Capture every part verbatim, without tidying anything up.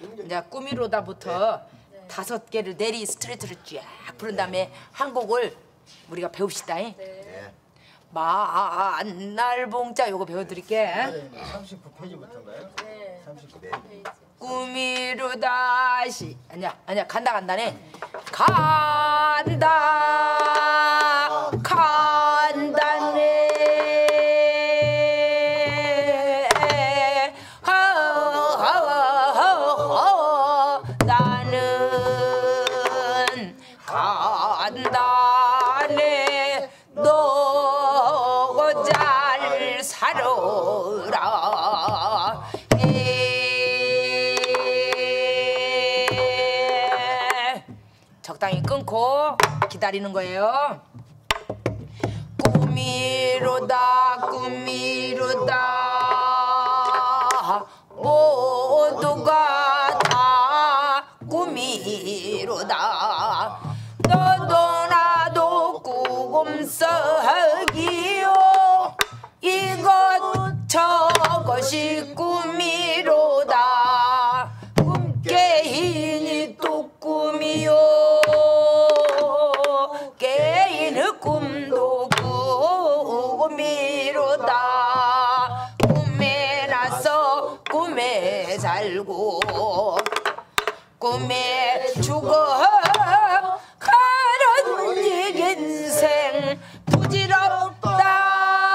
이제 꾸미로다부터 네. 다섯 개를 내리 스트레이트를 쫙 부른 다음에 한 곡을 우리가 배웁시다. 네. 만날 봉자 요거 배워드릴게. 삼십구 페이지부터인가요? 네. 삼십구 페이지. 꾸미로다 시 아니야 아니야 간다 간다네. 간다 간다네. 나는 간다네. 너 잘 살아라. 적당히 끊고 기다리는 거예요. 꾸미로다 꾸미로다 모두가 다 꾸미로다. 너도 나도 꿈속이요. 이것 저것이 꿈이로다. 꿈깨이니 또 꿈이요. 깨이는 꿈도 꿈이로다. 꿈에 나서 꿈에 살고 꿈에 죽어 가는 이 인생 부질없다.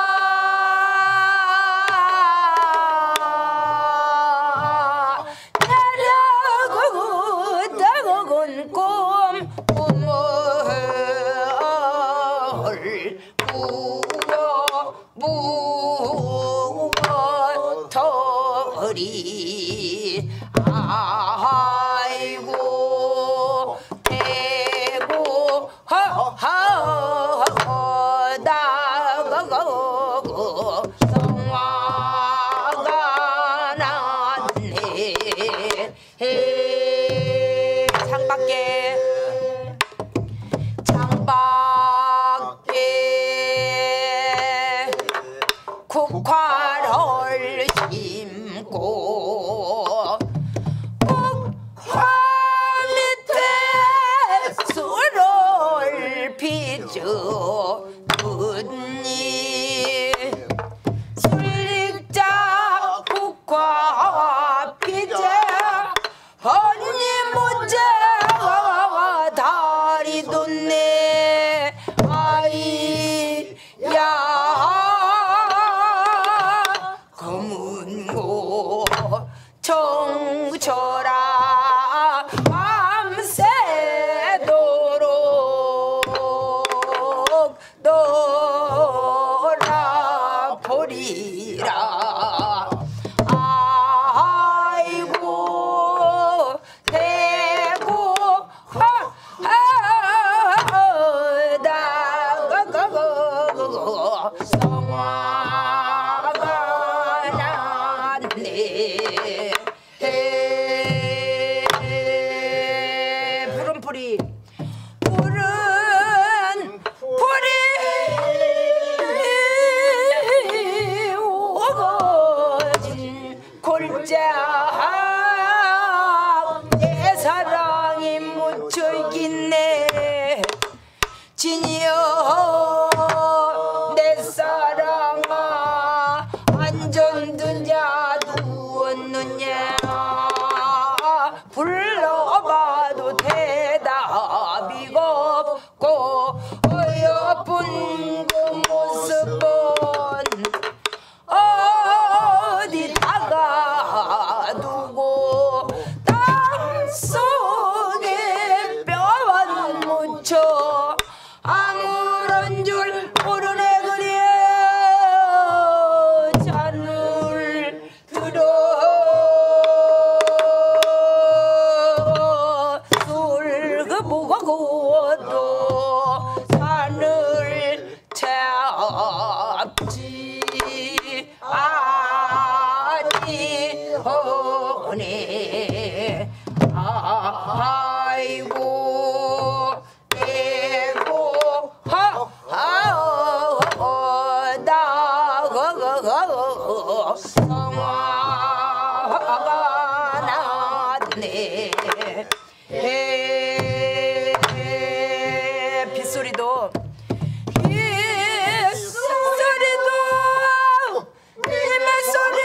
아이고 대고 허허다가고 성화가 났네. 창밖에 창밖에 국화를 심고 국화 밑에 술을 빚었니. 술릭자 국화 피자 언니 모자와 다리 돋네. 아이 야 검은고 청초라 밤새도록 놀아보리라. 아이고 대고 하다가고 성화가 났네. 푸른 풀이 푸른 풀이 오거진 골짜 내 사랑이 묻혀있겠네. 진이여 내 사랑아 안전드냐 누웠느냐. 불러봐도 대답이가 없고 어여쁜 그 모습은 어디다가 두고 땅속에 뼈만 묻혀 아무런 줄 모르네. 그래 잔을 들어 술 그 뭐가 구워도 산을 잡지 아니오네. 아이고 대고 목소리도 이 목소리도 님의 소리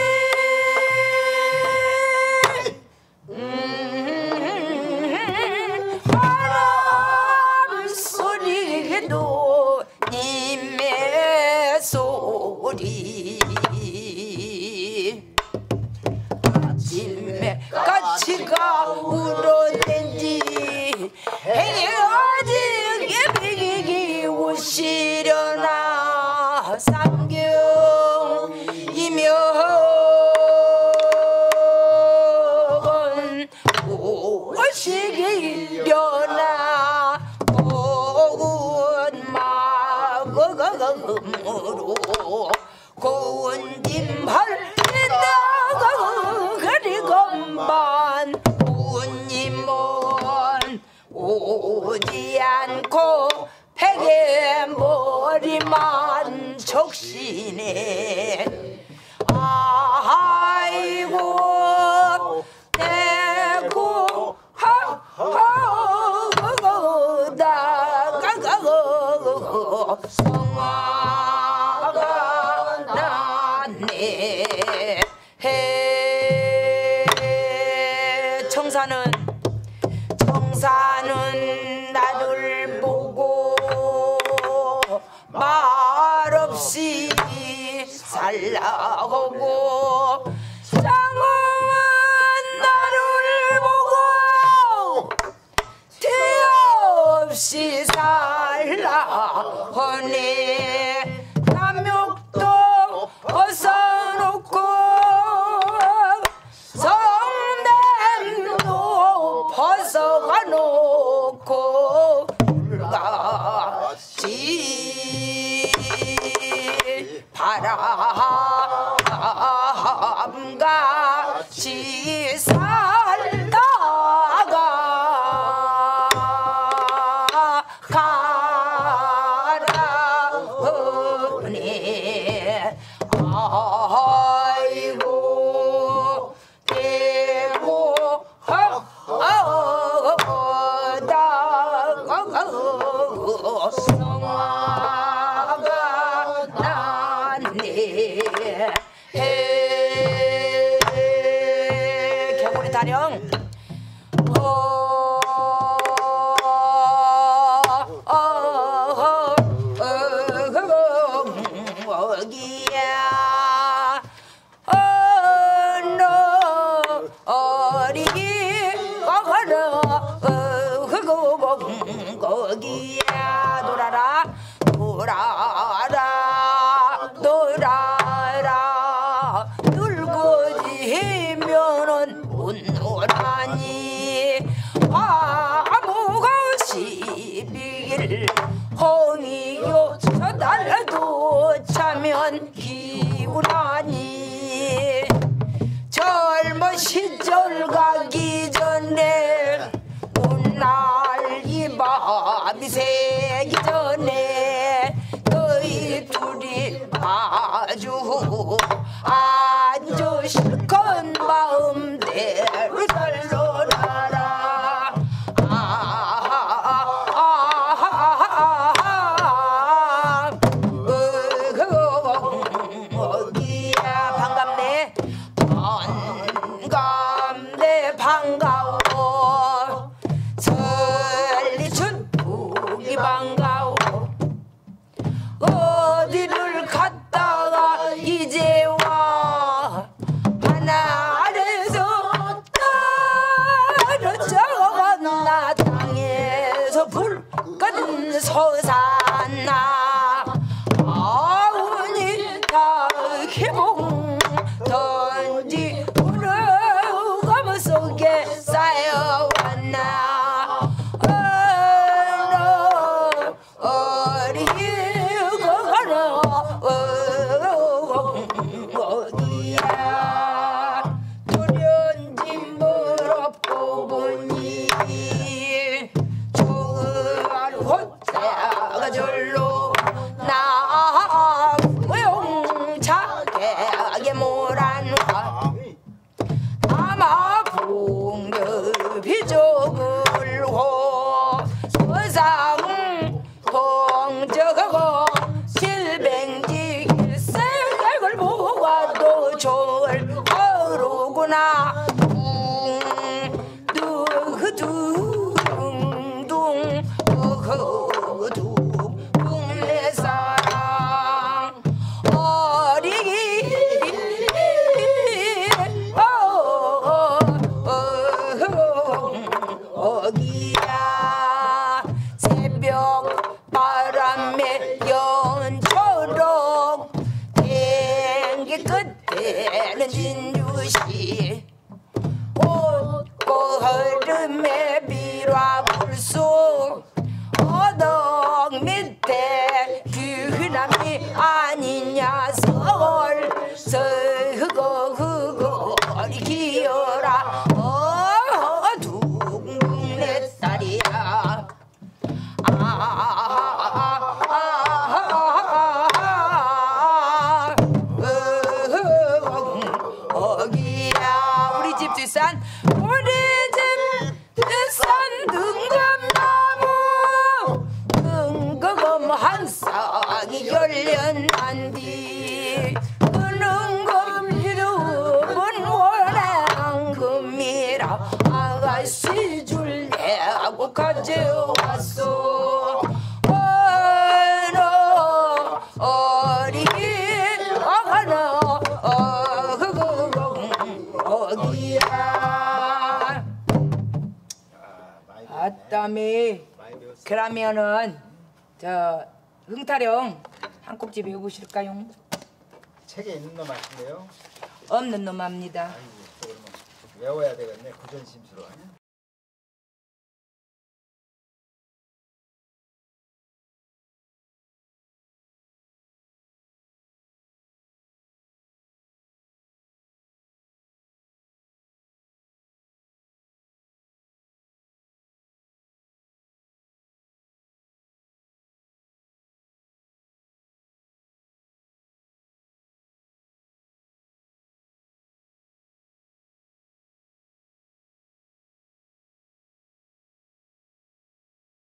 음, 바람 소리도 님의 소리 아침에 까치가 울었는지 어디 비기기 오시려나 삼경이면 오시기려나 고운 마음으로 고운 김할 있다가 그리고만 부님은 오지 않고 베개 머리만 적시네 아이고 내고 하하가가가 성화가 났네 해 청사는 청사는 나를 보고 말없이 살라고 장엄은 나를 보고 티 없이 살라하네 남욕도 벗어놓고 성냄도 벗어가 놓고 같이 바람같이 살다가 가라오네 아이고 대고 하다가 성화가 났네 개구리 타령 어기야 어너 어리기 거거러 거기야 놀아라 놀아라 놀아라 늙어지면은 못 놀아니 아무가 시비길 홍이요 저달라도 차면 기우라니 젊은 시절 가기 전에 오날 밤이 새기 전에 너희 둘이 아주 아주 실컷 마음대로 잘 놀아라 아하하하하 어기야 반갑네 반갑네 반가워 설리춘 북이 반가워 어디를 갔다가 이제 와 하늘에서 떨어져 나 땅에서 불끈 솟았나 아우니 다 기봉 던지 우르감 속에 쌓여왔나 어디야 돌연진 무릎 보니 좋은 호자가 절로 밑에 귀남이 아니냐 서울 서거 그거 기어라 어 둥둥 내 딸이야 아 어기야 우리 집 뒷산 우리 집 뒷산 등검나무 등검 한 쌍이 열렸난디 등검 이름은 원앙금이라 아가씨 줄래고 가져왔어 어너 어리 어너 어기야 아따미 그러면은 저 흥타령 한 꼭지 배워보실까요? 책에 있는 놈 하실래요? 없는 놈 합니다. 아이고, 또 그러면 외워야 되겠네. 구전심수로.